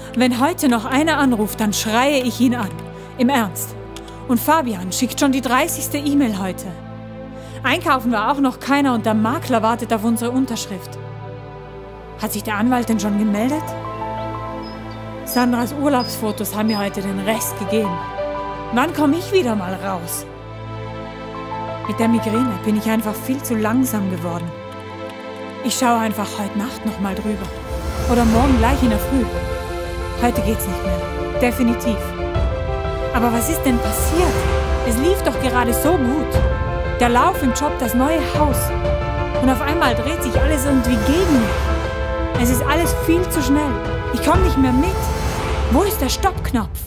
Wenn heute noch einer anruft, dann schreie ich ihn an. Im Ernst. Und Fabian schickt schon die 30. E-Mail heute. Einkaufen war auch noch keiner und der Makler wartet auf unsere Unterschrift. Hat sich der Anwalt denn schon gemeldet? Sandras Urlaubsfotos haben mir heute den Rest gegeben. Wann komme ich wieder mal raus? Mit der Migräne bin ich einfach viel zu langsam geworden. Ich schaue einfach heute Nacht noch mal drüber. Oder morgen gleich in der Früh. Heute geht's nicht mehr. Definitiv. Aber was ist denn passiert? Es lief doch gerade so gut. Der Lauf im Job, das neue Haus. Und auf einmal dreht sich alles irgendwie gegen mich. Es ist alles viel zu schnell. Ich komme nicht mehr mit. Wo ist der Stoppknopf?